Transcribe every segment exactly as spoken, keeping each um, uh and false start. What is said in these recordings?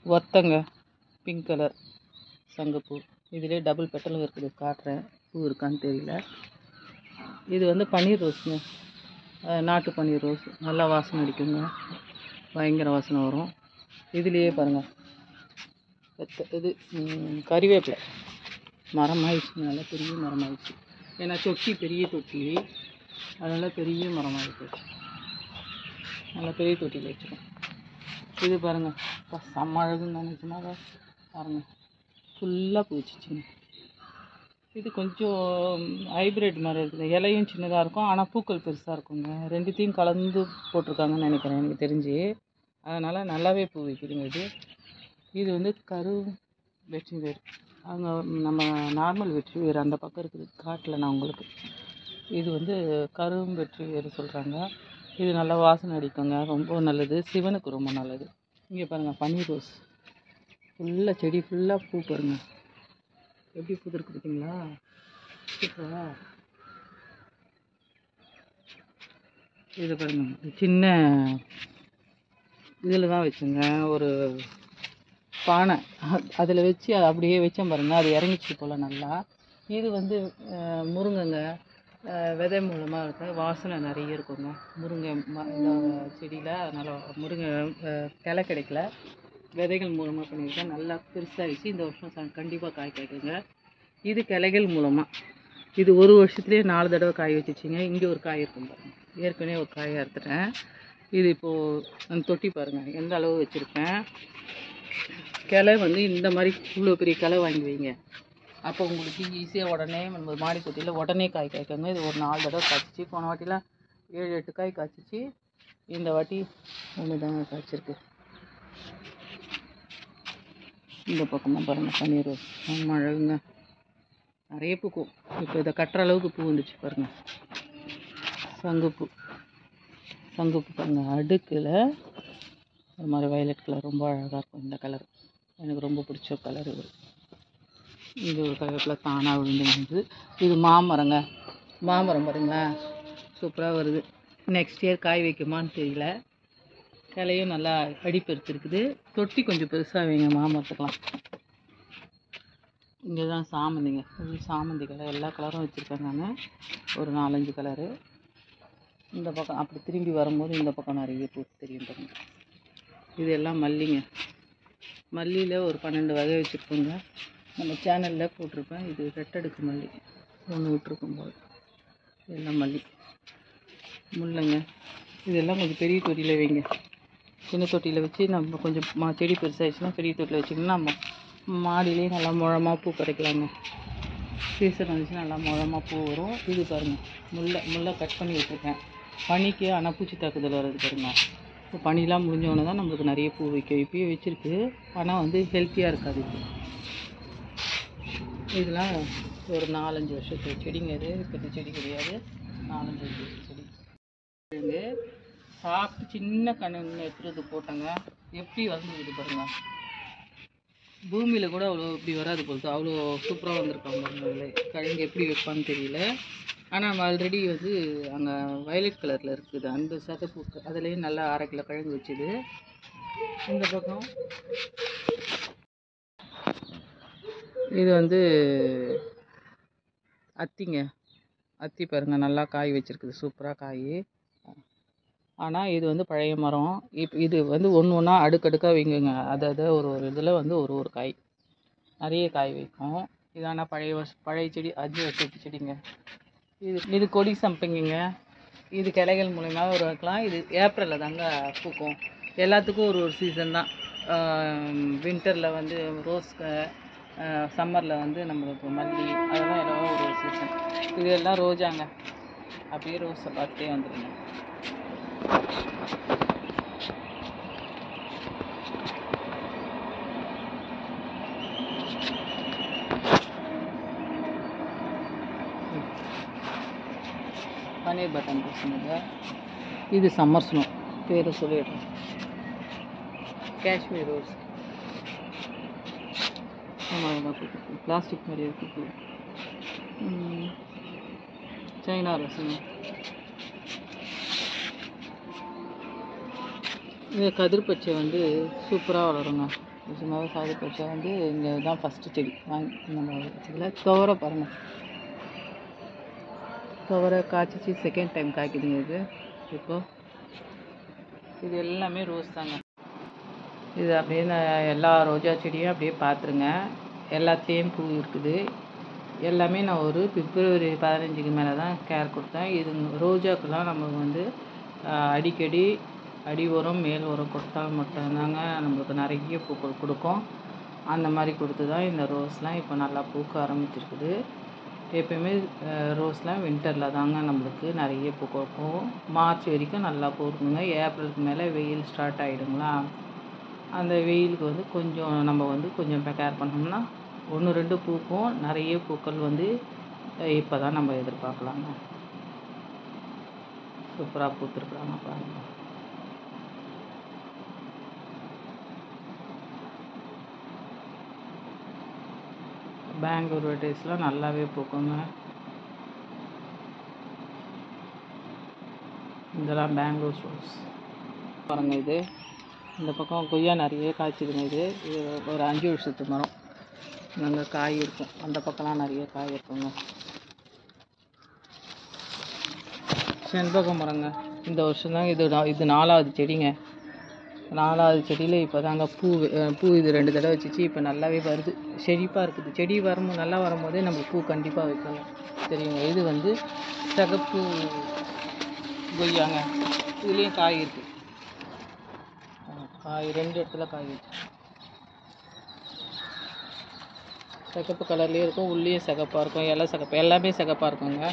ஒத்தங்க pink colour சங்குப்பூ. இதிலே double பெட்டலும் இருக்குது, காட்டுறேன். பூ இருக்கான்னு தெரியல. இது வந்து பன்னீர் ரோஸுங்க, நாட்டு பன்னீர் ரோஸ். நல்லா வாசனை அடிக்குங்க, பயங்கர வாசனை வரும். இதுலேயே பாருங்கள், இது கறிவேப்பிலை மரம் ஆயிடுச்சு, நல்லா பெரிய மரம் ஆயிடுச்சு. ஏன்னா தொட்டி பெரிய தொட்டி, அதனால் பெரிய மரம் ஆகிடுச்சு. நல்லா பெரிய தொட்டியில் வச்சுருக்கோம். இது பாருங்கள், செம்ம அழகுன்னு நினச்சுனாக்கா பாருங்கள், ஃபுல்லாக பூச்சிச்சுங்க. இது கொஞ்சம் ஹைப்ரிட் மாதிரி இருக்குது. இலையும் சின்னதாக இருக்கும், ஆனால் பூக்கள் பெருசாக இருக்குங்க. ரெண்டுத்தையும் கலந்து போட்டிருக்காங்கன்னு நினைக்கிறேன் எனக்கு தெரிஞ்சு. அதனால் நல்லாவே பூ வைக்குதுங்க இது. இது வந்து கரு வெற்றி வேறு. அங்கே நம்ம நார்மல் வெற்றி வேறு அந்த பக்கம் இருக்குது, காட்டில் நான் உங்களுக்கு. இது வந்து கரும் வெற்றி வேறு சொல்கிறாங்க. இது நல்லா வாசனை அடிக்குங்க, ரொம்ப நல்லது, சிவனுக்கு ரொம்ப நல்லது. இங்கே பாருங்கள், பன்னீர் ரோஸ் ஃபுல்லாக, செடி ஃபுல்லாக பூ பாருங்கள் எப்படி பூத்துருக்கு பார்த்தீங்களா, சூப்பரா. இது பாருங்கள், சின்ன இதில் தான் வச்சுங்க, ஒரு பானை, அதில் வச்சு அதை அப்படியே வச்சேன் பாருங்கள், அது இறங்கிச்சு போல் நல்லா. இது வந்து முருங்கைங்க, விதை மூலமாக இருக்க வாசனை நிறைய இருக்குங்க. முருங்கை ம இந்த செடியில் அதனால் முருங்கை கிளை கிடைக்கல, விதைகள் மூலமாக பண்ணியிருக்கேன். நல்லா பெருசாகிடுச்சு. இந்த வருஷம் கண்டிப்பாக காய் காய்க்குங்க. இது கிளைகள் மூலமாக. இது ஒரு வருஷத்துலேயே நாலு தடவை காய் வச்சுச்சிங்க. இங்கே ஒரு காய் இருக்கும் பாருங்கள், ஏற்கனவே ஒரு காயை அறுத்துட்டேன். இது இப்போது அந்த தொட்டி பாருங்கள் எந்த அளவு வச்சுருக்கேன். கிளை வந்து இந்த மாதிரி இவ்வளோ பெரிய கிளை வாங்கி வைங்க, அப்போ உங்களுக்கு ஈஸியாக உடனே நம்ம மாடி தொட்டியில் உடனே காய் காய்க்குங்க. இது ஒரு நாலு தடவை காய்ச்சிச்சு. போன வாட்டிலாம் ஏழு எட்டு காய் காய்ச்சிச்சு, இந்த வாட்டி ஒன்று தாங்க காய்ச்சிருக்கு. இந்த பக்கமாக பாருங்கள், பன்னீர் ரோஸ் ரொம்ப அழகுங்க, நிறைய பூக்கும். இப்போ இதை கட்டுற அளவுக்கு பூ வந்துச்சு பாருங்கள். சங்குப்பூ, சங்குப்பூ பாருங்கள், அடுக்கில் ஒரு மாதிரி வயலட் கலர், ரொம்ப அழகாக இருக்கும் இந்த கலர், எனக்கு ரொம்ப பிடிச்ச கலர் இது. இது ஒரு கருவேப்பிலை தானாக விழுந்து வந்து. இது மாமரங்க, மாமரம் பாருங்களேன், சூப்பராக வருது. நெக்ஸ்ட் இயர் காய் வைக்குமான்னு தெரியல. கிளையும் நல்லா அடிப்பெருத்து இருக்குது. தொட்டி கொஞ்சம் பெருசாக வைங்க மாமரத்துக்கலாம். இங்கே தான் சாமந்திங்க, இது சாமந்தி கலர், எல்லா கலரும் வச்சுருக்கேன் நான், ஒரு நாலஞ்சு கலரு. இந்த பக்கம் அப்படி திரும்பி வரும்போது இந்த பக்கம் நிறைய பூ தெரியும் பாருங்க. இது எல்லாம் மல்லிங்க, மல்லியில் ஒரு பன்னெண்டு வகை வச்சுருக்கோங்க, நம்ம சேனலில் போட்டிருப்பேன். இது ரெட்டடுக்கு மல்லி ஒன்று விட்டுருக்கும் போது, இதெல்லாம் மல்லி. முல்லைங்க, இதெல்லாம் கொஞ்சம் பெரிய தொட்டியில் வைங்க. சின்ன தொட்டியில் வச்சு நம்ம கொஞ்சம் மா செடி பெருசாகிடுச்சுன்னா பெரிய தொட்டியில் வச்சிங்கன்னா நம்ம மாடியிலே நல்லா முழமாக பூ கிடைக்கலாங்க. சீசன் வந்துச்சுன்னா நல்லா முழமாக பூ வரும். இது பாருங்கள், முல்லை, முல்லை கட் பண்ணி வச்சுருக்கேன். பனிக்கு ஆனால் பூச்சி தாக்குதல் வர்றது பாருங்கள். இப்போ பனிலாம் முடிஞ்சோடனே தான் நம்மளுக்கு நிறைய பூ வைக்கும். இப்போயே வச்சுருக்கு, ஆனால் வந்து ஹெல்த்தியாக இருக்காது. இதெல்லாம் ஒரு நாலஞ்சு வருஷத்து செடிங்க, இது பெரிய செடி கிடையாது, நாலஞ்சு வருஷத்து செடி. சாப்பிட்டு சின்ன கண்ணு எடுத்துறது போட்டேங்க, எப்படி வந்துருக்குது பாருங்க. பூமியில் கூட அவ்வளோ இப்படி வராது போகுது, அவ்வளோ சூப்பராக வந்திருக்காங்க பாருங்க. கிழங்கு எப்படி வைப்பான்னு தெரியல, ஆனால் நம்ம ஆல்ரெடி வந்து அங்கே வயலட் கலரில் இருக்குது அந்த சதப்பூக்கு, அதுலேயும் நல்லா அரை கிலோ கிழங்கு வச்சுது. இந்த பக்கம் இது வந்து அத்திங்க, அத்தி பாருங்கள் நல்லா காய் வச்சுருக்குது, சூப்பராக காய். ஆனால் இது வந்து பழைய மரம். இப்போ இது வந்து ஒன்று ஒன்றா அடுக்கடுக்காக வைங்குங்க, அதாவது ஒரு ஒரு இதில் வந்து ஒரு ஒரு காய், நிறைய காய் வைக்கும். இது ஆனால் பழைய வருஷம் பழைய செடி, அஞ்சு வருஷத்து செடிங்க. இது இது கொடி சம்பங்கிங்க. இது கிளைகள் மூலயமா ஒரு வைக்கலாம். இது ஏப்ரலில் தாங்க பூக்கும். எல்லாத்துக்கும் ஒரு ஒரு சீசன் தான். வின்டரில் வந்து ரோஸ், சம்மரில் வந்து நம்மளுக்கு மல்லி, அதெல்லாம் எல்லாம் ஒரு ஒரு சீசன். இது எல்லாம் ரோஜாங்க, அப்படியே ரோஸை பார்த்தே வந்துடுங்க. பன்னீர் பட்டன் ரோஸுங்க, இது சம்மர் ஸ்னோ, பேர் சொல்லிடுறேன். காஷ்மீர் ரோஸ், பிளாஸ்டிக் மாதிரி இருக்குது. சைனா ரோஸுங்க, இது கதிர் பச்சை வந்து சூப்பராக வளருங்க. சும்மாவே சாகுபடி வச்சா வந்து இங்கே தான் ஃபஸ்ட்டு செடி வாங்கி நம்ம வச்சதில். துவரை பாருங்கள், துவரை காய்ச்சிச்சு செகண்ட் டைம் காய்க்குதுங்க இது. இப்போது இது எல்லாமே ரோஸ் தாங்க. இது அப்படியே நான் எல்லா ரோஜா செடியும் அப்படியே பார்த்துருங்க. எல்லாத்துலேயும் பூ இருக்குது. எல்லாமே நான் ஒரு பிப்ரவரி பதினஞ்சுக்கு மேலே தான் கேர் கொடுத்தேன். இது ரோஜாக்கெல்லாம் நம்ம வந்து அடிக்கடி அடி உரம் மேல் உரம் கொடுத்தால் மட்டும்தாங்க நம்மளுக்கு நிறைய பூக்கள் கொடுக்கும். அந்த மாதிரி கொடுத்து தான் இந்த ரோஸ்லாம் இப்போ நல்லா பூக்க ஆரம்பிச்சிருக்குது. எப்போயுமே ரோஸ்லாம் வின்டரில் தாங்க நம்மளுக்கு நிறைய பூ கொடுக்கும். மார்ச் வரைக்கும் நல்லா பூ இருக்குங்க. ஏப்ரலுக்கு மேலே வெயில் ஸ்டார்ட் ஆகிடுங்களா, அந்த வெயிலுக்கு வந்து கொஞ்சம் நம்ம வந்து கொஞ்சம் கேர் பண்ணோம்னா ஒன்று ரெண்டு பூக்கும். நிறைய பூக்கள் வந்து இப்போ தான் நம்ம எதிர்பார்க்கலாங்க. சூப்பராக பூத்துருக்குறாங்க பாருங்கள். பெங்களூர் வெரைட்டிஸ்லாம் நல்லாவே பூக்குங்க. இதெல்லாம் பெங்களூர் ரோஸ் பாருங்க. இது இந்த பக்கம் கொய்யா நிறைய காய்ச்சிதுங்க. இது இது ஒரு அஞ்சு வருஷத்து மரம். அங்கே காய் இருக்கும், அந்த பக்கம்லாம் நிறைய காய் இருக்குங்க. செண்பக மரங்க. இந்த வருஷம் தாங்க இது இது நாலாவது செடிங்க. நாலாவது செடியில் இப்போ தாங்க பூ பூ இது ரெண்டு தடவை வச்சிச்சு. இப்போ நல்லாவே வருது, செழிப்பாக இருக்குது. செடி வரும் நல்லா வரும்போதே நம்ம பூ கண்டிப்பாக வைக்கணும், தெரியுங்க. இது வந்து சிகப்பு கொய்யாங்க. இதுலேயும் காய் இருக்குது. காய் ரெண்டு இடத்துல காய் இருக்குது. சிகப்பு கலர்லேயே இருக்கும், உள்ளேயும் சிகப்பாக இருக்கும், இலை சிகப்பு, எல்லாமே சிகப்பாக இருக்குங்க.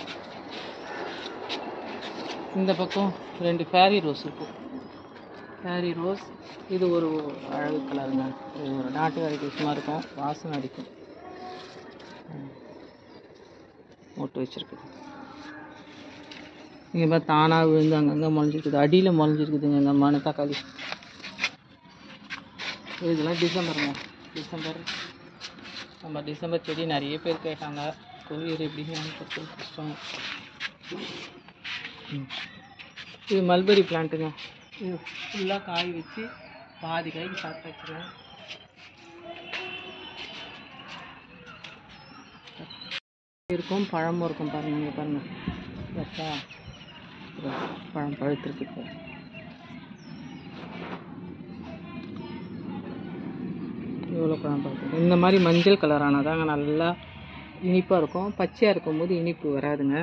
இந்த பக்கம் ரெண்டு ஃபேரி ரோஸ் இருக்கும். ஃபேரி ரோஸ் இது ஒரு அழகு கலருங்க. இது ஒரு நாட்டு வெரைட்டிஸ்மாக இருக்கும், வாசனை அடிக்கும். மொட்டு வச்சுருக்குது. இங்கே பார்த்து தானாக விழுந்து அங்கங்கே முளைஞ்சிருக்குது. அடியில் முளைஞ்சிருக்குதுங்க இந்த மணி தக்காளி. இதெல்லாம் டிசம்பருங்க. டிசம்பர் நம்ம டிசம்பர் செடி நிறைய பேர் கேட்டாங்க. கொரியர் எப்படின்னு கஷ்டம். இது மல்பெரி பிளான்ட்டுங்க. இது ஃபுல்லாக காய் வச்சு பாதி காய்க்கு சாப்பிட்டு வச்சுருவேன். இருக்கும், பழமும் இருக்கும் பாருங்கள். இங்கே பாருங்கள், கரெக்டா பழம் பழுத்துருக்கு. இப்போ எவ்வளோ பழம் பழுத்துருக்கு. இந்த மாதிரி மஞ்சள் கலர் ஆனாதாங்க நல்லா இனிப்பாக இருக்கும். பச்சையாக இருக்கும்போது இனிப்பு வராதுங்க.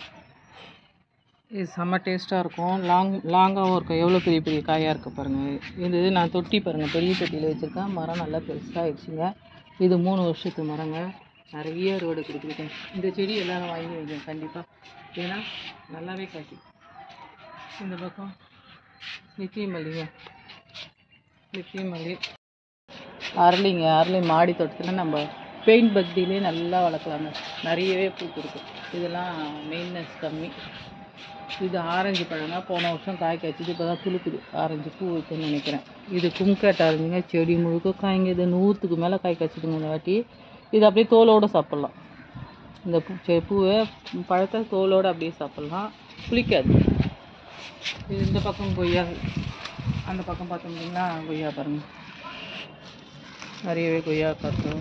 இது செம்ம டேஸ்ட்டாக இருக்கும். லாங் லாங்காகவும் இருக்கும். எவ்வளோ பெரிய பெரிய காயாக இருக்குது பாருங்கள். இது நான் தொட்டி பாருங்கள், பெரிய தொட்டியில் வச்சுருக்கேன். மரம் நல்லா பெருசாகிடுச்சுங்க. இது மூணு வருஷத்து மரங்க. நிறைய ரோடு கொடுக்குறேன். இந்த செடி எல்லோரும் வாங்கி வைங்க கண்டிப்பாக, ஏன்னா நல்லாவே காய்க்கும். இந்த பக்கம் நித்திய மல்லிங்க. நித்திய மல்லி, அரளிங்க. அரளி மாடி தோட்டத்தில் நம்ம பெயிண்ட் பக்தியிலே நல்லா வளர்க்கலாங்க. நிறையவே பூத்து இருக்கும். இதெல்லாம் மெயின்டெனன்ஸ் கம்மி. இது ஆரஞ்சு பழங்க. போன வருஷம் காய் காய்ச்சிது, இப்போ தான் துளுக்குது. ஆரஞ்சு பூ வைக்கணும்னு நினைக்கிறேன். இது கும்கேட் ஆரஞ்சுங்க. செடி முழுக்க காய்ங்க. இது நூற்றுக்கு மேலே காய் காய்ச்சிதுங்க இந்த வாட்டி. இது அப்படியே தோலோடு சாப்பிட்லாம். இந்த பூ பூவை பழத்தை தோலோடு அப்படியே சாப்பிட்லாம், புளிக்காது. இது இந்த பக்கம் கொய்யா, அந்த பக்கம் பார்த்தோம்னா கொய்யா பாருங்கள், நிறையவே கொய்யா காய்க்கும்.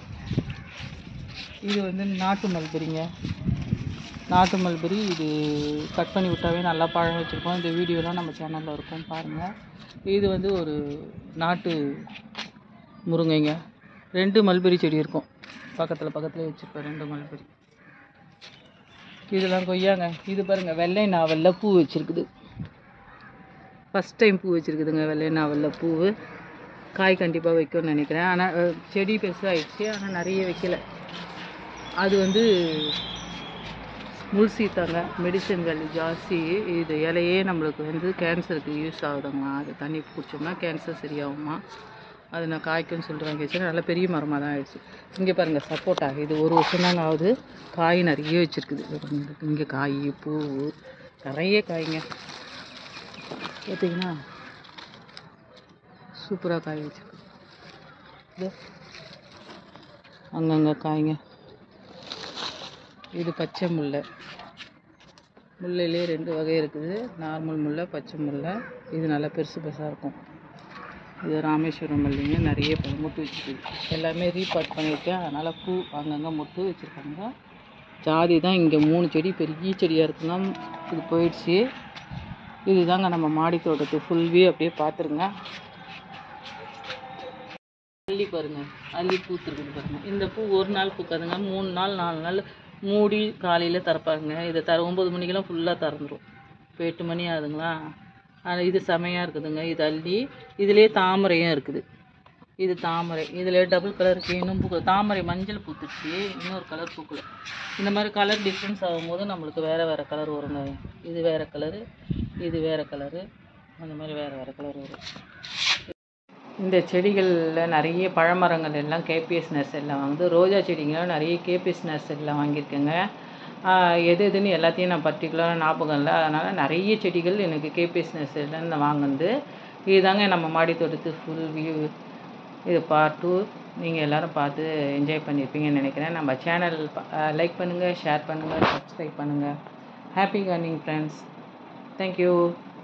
இது வந்து நாட்டு மல்பெரிங்க. நாட்டு மல்பெரி. இது கட் பண்ணி விட்டாவே நல்லா பழம் வச்சுருக்கோம். இந்த வீடியோலாம் நம்ம சேனலில் இருக்கும் பாருங்கள். இது வந்து ஒரு நாட்டு முருங்கைங்க. ரெண்டு மல்பெரி செடி இருக்கும் பக்கத்தில் பக்கத்தில் வச்சுருப்பேன், ரெண்டு மல்பெரி. இதெல்லாம் கொய்யாங்க. இது பாருங்கள், வெள்ளை நாவலில் பூ வச்சுருக்குது. ஃபஸ்ட் டைம் பூ வச்சுருக்குதுங்க வெள்ளை நாவலில் பூ. காய் கண்டிப்பாக வைக்கும்னு நினைக்கிறேன். ஆனால் செடி பெருசாகிடுச்சு, ஆனால் நிறைய வைக்கலை. அது வந்து முள்சீத்தாங்க. மெடிசன் வேல்யூ ஜாஸ்தி. இது இலையே நம்மளுக்கு வந்து கேன்சருக்கு யூஸ் ஆகுதுங்க. அது தண்ணி குடிச்சோம்னா கேன்சர் சரியாகுமா. அது நான் காய்க்குன்னு சொல்லிட்டு வாங்கி வச்சேன். நல்லா பெரிய மரமாக தான் ஆயிடுச்சு. இங்கே பாருங்கள் சப்போட்டா. இது ஒரு வருஷம் தாங்க ஆகுது. காய் நிறைய வச்சுருக்குது. இங்கே காய் பூ நிறைய காய்ங்க. பார்த்தீங்கன்னா சூப்பராக காய் வச்சுருக்கு. இது அங்கங்கே காய்ங்க. இது பச்சை முல்லை. முல்லையிலே ரெண்டு வகை இருக்குது, நார்மல் முல்லை, பச்சை முல்லை. இது நல்லா பெருசு பெருசாக இருக்கும். இது ராமேஸ்வரம் மல்லிங்க, நிறைய மொட்டு வச்சுருக்கு. எல்லாமே ரீபாட் பண்ணியிருக்கேன், அதனால் பூ அங்கங்கே மொட்டு வச்சுருக்காங்க. ஜாதி தான் இங்கே மூணு செடி பெரிய செடியாக இருக்குங்க, இது போயிடுச்சு. இதுதாங்க நம்ம மாடி தோட்டத்து ஃபுல் வியூ, அப்படியே பார்த்துருங்க. அள்ளி பாருங்கள், அள்ளி பூத்துருக்குது பாருங்கள். இந்த பூ ஒரு நாள் பூக்காதுங்க, மூணு நாள் நாலு நாள் மூடி காலையில் திறப்பாங்க. இதை தர ஒம்பது மணிக்கெல்லாம் ஃபுல்லாக திறந்துடும். இப்போ எட்டு மணி ஆகுதுங்களா, அது இது செமையாக இருக்குதுங்க. இது அள்ளி, இதுலேயே தாமரையும் இருக்குது. இது தாமரை, இதில் டபுள் கலருக்கு இன்னும் பூ, தாமரை மஞ்சள் பூத்துச்சு, இன்னொரு கலர் பூக்கல. இந்த மாதிரி கலர் டிஃப்ரென்ஸ் ஆகும்போது நம்மளுக்கு வேறு வேறு கலர் வருங்க. இது வேறு கலரு, இது வேறு கலரு, அந்த மாதிரி வேறு வேறு கலர் வரும். இந்த செடிகளில் நிறைய பழமரங்கள் எல்லாம் கேபிஎஸ் நர்சரியில் வாங்குது. ரோஜா செடிங்களும் நிறைய கேபிஎஸ் நர்சரியில் வாங்கியிருக்கேங்க. எது எதுன்னு எல்லாத்தையும் நான் பர்டிகுலராக ஞாபகம் இல்லை, அதனால் நிறைய செடிகள் எனக்கு கேபிஎஸ் நர்சரியில் நான் வாங்குனது. இதுதாங்க நம்ம மாடி தோட்டத்து ஃபுல் வியூ. இது பார்ட் டூ. நீங்கள் எல்லோரும் பார்த்து என்ஜாய் பண்ணியிருப்பீங்கன்னு நினைக்கிறேன். நம்ம சேனல் லைக் பண்ணுங்கள், ஷேர் பண்ணுங்கள், சப்ஸ்கிரைப் பண்ணுங்கள். Happy gardening friends. தேங்க்யூ.